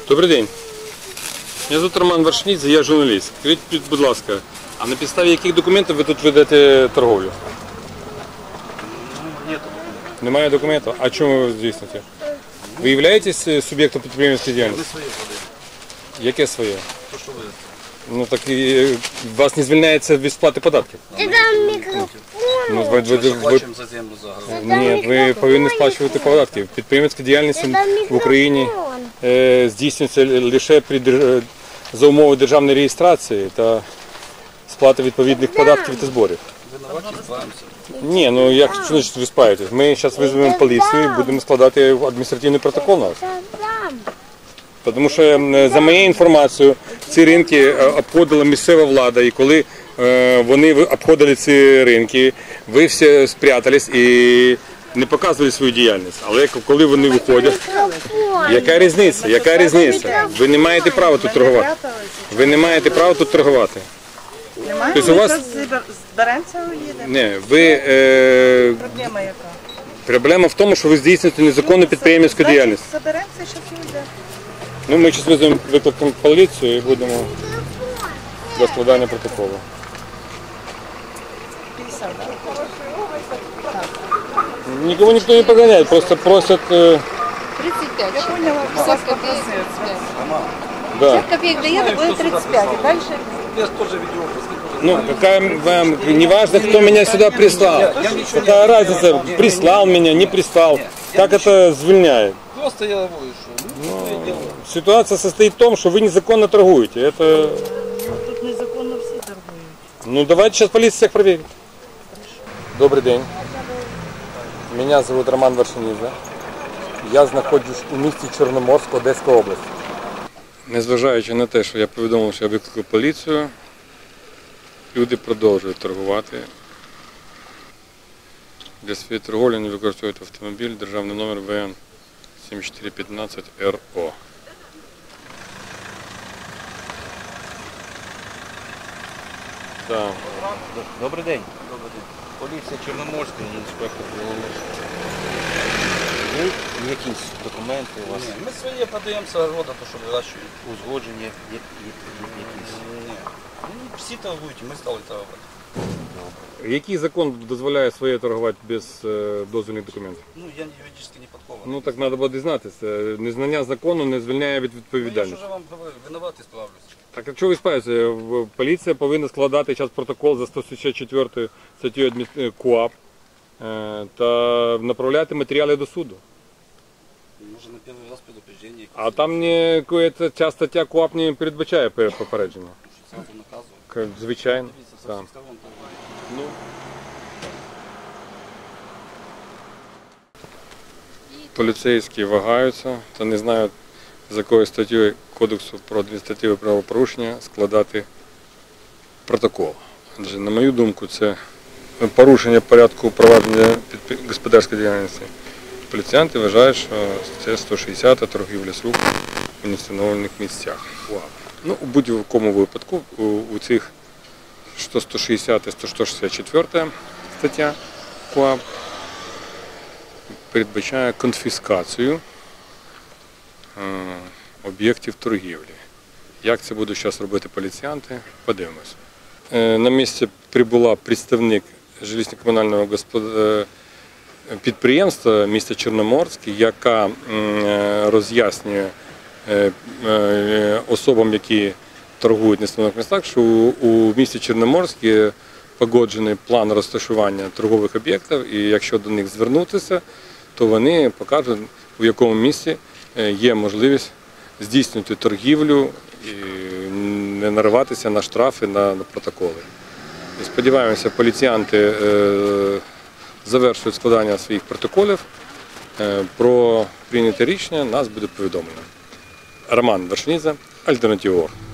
Добрий день. Мене звуть Роман Вершнідзе, я журналіст. Скажіть, будь ласка, а на підставі яких документів ви тут ведете торговлю? Нет. Немає документів? А чому ви здійснюєте? Ви являєтесь суб'єктом підприємницької діяльності? Мы свои подаем. Яке своє? То, что вы. Ну так вас не звільняється від сплати податків? Ну, Плачем за землю, за огород. Ні, ви повинні сплачувати податки. Підприємницька діяльність в Україні здійснюється лише за умови державної реєстрації та сплати відповідних податків та зборів. Виноваты, избавимся. Ні, ну як що значить ви спаєтесь? Ми зараз визовемо поліцію і будемо складати адміністративний протокол на вас. Тому що, за моєю інформацією, ці ринки обходила місцева влада, і коли вони обходили ці ринки, ви всі спрятались і не показували свою діяльність. Але коли вони виходять, яка різниця? Яка різниця? Ви не маєте права тут торгувати. Ви не маєте права тут торгувати. Немає? Тобто у вас- Зберемося, уїдемо. Не, ви, Проблема яка? проблема в тому, що ви здійснюєте незаконну підприємницьку діяльність. Заберемося, зараз уйдемо. Ну, ми зараз визовемо, викликаємо поліцію і будемо для складання протоколу. 50, так? Никого никто не прогоняет, просто просят... 35. Я поняла, 50 50 копеек. копеек. Да. 50 копеек дает, будет 35. И дальше? Я тоже видеообраз. Ну, какая вам... Неважно, кто меня сюда прислал. Какая разница, прислал меня, не прислал. Как это звільняет? Просто я его и шел. Ну, что я делаю? Ситуация состоит в том, что вы незаконно торгуете. Это... Тут незаконно всі торгують. Ну, давайте сейчас полиция всех проверит. Добрий день. Мене звуть Роман Вершнідзе. Я знаходжусь у місті Чорноморськ, Одеська область. Незважаючи на те, що я повідомив, що я викликав поліцію, люди продовжують торгувати. Для своєї торговлі вони використовують автомобіль, державний номер ВН 7415 РО. Да. Добрий день. Поліція Чорноморська, інспектор Біломорська. Є якісь документи у вас? Мы свои подаем с огорода, то, что выращиваем. Узгодження якісь? Нет. Ну, все торгуете, мы стали торговать. Який закон дозволяє своє торгувати без дозвільних документів? Ну, я юридически не подкованный. Ну так треба було дізнатися. Незнання закону не звільняє від Ну, я відповідальності. же вам говорю, виноват и справлюсь. Так а чого ви спаєте? Поліція повинна складати зараз протокол за 164 статтею КУАП та направляти матеріали до суду. Может, на первый раз предупреждение. А там ця стаття КУАП не передбачає попередження. Сразу наказывают. Звичайно. Дивіться, со Так. всех сторон торгуют. Ну. Поліцейські вагаються та не знають, з якою статтею Кодексу про адміністративне правопорушення складати протокол. Адже, на мою думку, це порушення порядку провадження господарської діяльності. Поліціянти вважають, що це 160-та торгівля з рук у невстановлених місцях. Ну, у будь-якому випадку у цих 160 і 164 стаття КУАП передбачає конфіскацію об'єктів торгівлі. Як це будуть зараз робити поліціянти, подивимось. На місці прибула представник жилищно-комунального підприємства міста Чорноморськ, яка роз'яснює особам, які торгують в нестановлених містах, що у місті Чорноморськ є погоджений план розташування торгових об'єктів, і якщо до них звернутися, то вони покажуть, у якому місці є можливість здійснювати торгівлю і не нариватися на штрафи, на протоколи. І сподіваємося, поліціянти завершують складання своїх протоколів. Про прийняте рішення нас буде повідомлено. Роман Вершнідзе, Альтернатива.орг.